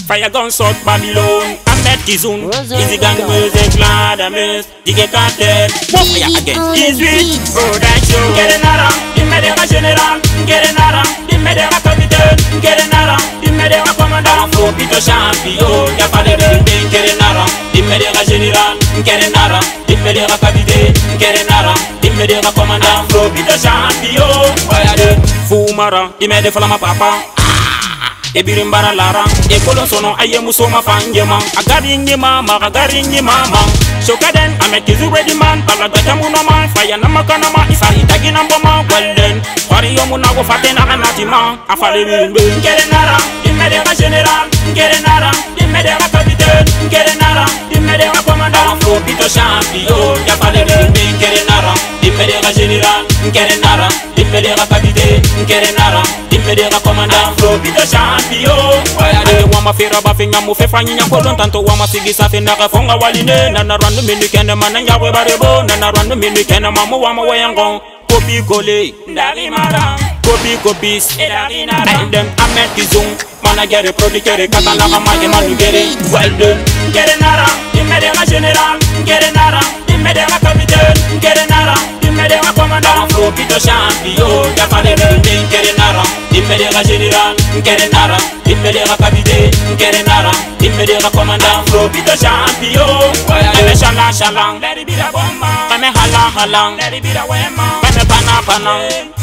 Fire gun shot Babylon. Ahmed Kizoun, Easy Gang Music, Ladamus, DJ Cartel. Fire again. Easy Production. Ngerenara, Dimedera General. Ngerenara, Dimedera Capitaine. Ngerenara, Dimedera Commandant. Afro Pito Champion. Y'a pas de building. Ngerenara, Dimedera General. Ngerenara, Dimedera Capitaine. Ngerenara, Dimedera Commandant. Afro Pito Champion. Fire Fumara, Dimede Falama Papa. Ebirimbara lara, ekolon sono aye musoma fanjema. Agari mama, Shokaden, Ahmed Kizu ready man, balagata munoma, fire namakanama, isa itagi nambama, well then. Wario munago fatena anatima, afale mimbe. Ngerenara, Dimedera General, Ngerenara, Dimedera Capitaine, Ngerenara, Dimedera Commandant, Afro Pito Champion, Yafale mimbe. Ngerenara, Dimedera General, Ngerenara, Dimedera Capitaine, Ngerenara, Dimedera Commandant, Afro Pito Champion. Ade wama fera bafinga mufefa nyinya kolon tanto wama sigisa fenda kafonga waline nana randu minu kenda mananya we barebo nana randu minu kenda mamu wama wayangon kopi kole ndali mara kopi kopis edali nara and them Ahmed Kizoun mana gere producteur katala kama emanu gere well done Ngerenara Dimedera General Ngerenara Dimedera Capitaine Ngerenara Dimedera Commandant Afro Pito Champion Yafale mimbe Ngerenara Dimedera General Ngerenara Dimedera Capitaine Ngerenara Dimedera Commandant Afro Pito Champion. Eme shalang shalang let it be the bomba. Eme halang halang let it be the wema. Eme pana pana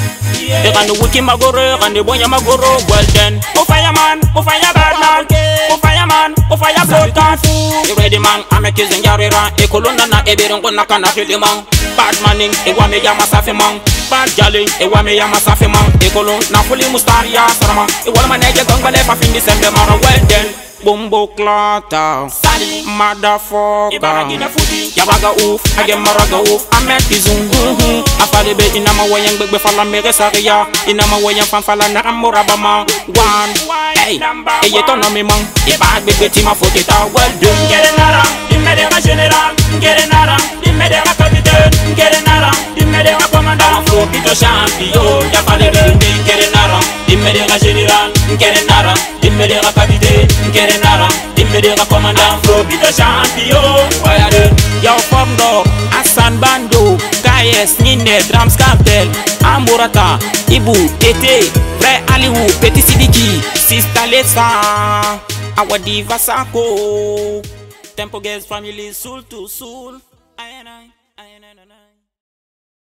de kanu wiki magoro kanu bonya magoro well then. O fireman, o fire bad man, o fireman, o fire float fu. You ready man? Ahmed Kizoun yarera e kolona na eberongo na kana filiman. Bad manning e wa me yama safi man. Bad jalling e wa me yama safi man. E kolon na fuli mustaria sarama. E wala manege gongale pa fin December mara well then. Bombo klata Sali motherfucker Yabaga ouf, again maraga ouf Ahmed Kizoun Afale be inama wayan begbe fala mere saria Inama wayan fanfala na amorabama One, hey, eye tono mi man Yeba begbe tima foteta well done Ngerenara, Dimedera General Ngerenara, Dimedera Capitaine Ngerenara, Dimedera Commandant Afro Pito Champion Yafale be Ngerenara, Dimedera General Ngerenara, Dimedera Capitaine Ngerenara, Dimedera Commandant Afro Pito Champion. Yo Fomdo, Hassan Bando, KS, Nine, Drums Cartel, Amorata, Ibu, Tete, Frère Aliou, Petit Sidiki, Sista Lesa, Awa Diva Sako, Tempo Girls Family, Soul to Soul.